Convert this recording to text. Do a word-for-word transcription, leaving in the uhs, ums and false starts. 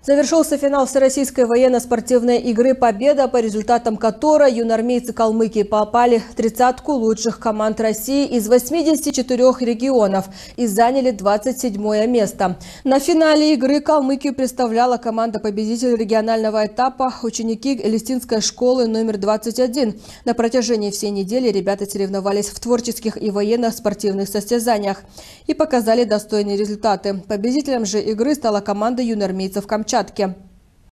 Завершился финал Всероссийской военно-спортивной игры «Победа», по результатам которой юноармейцы Калмыкии попали в тридцатку лучших команд России из восьмидесяти четырёх регионов и заняли двадцать седьмое место. На финале игры Калмыкию представляла команда-победитель регионального этапа ученики Элистинской школы номер двадцать один. На протяжении всей недели ребята соревновались в творческих и военно-спортивных состязаниях и показали достойные результаты. Победителем же игры стала команда юноармейцев Камчатки.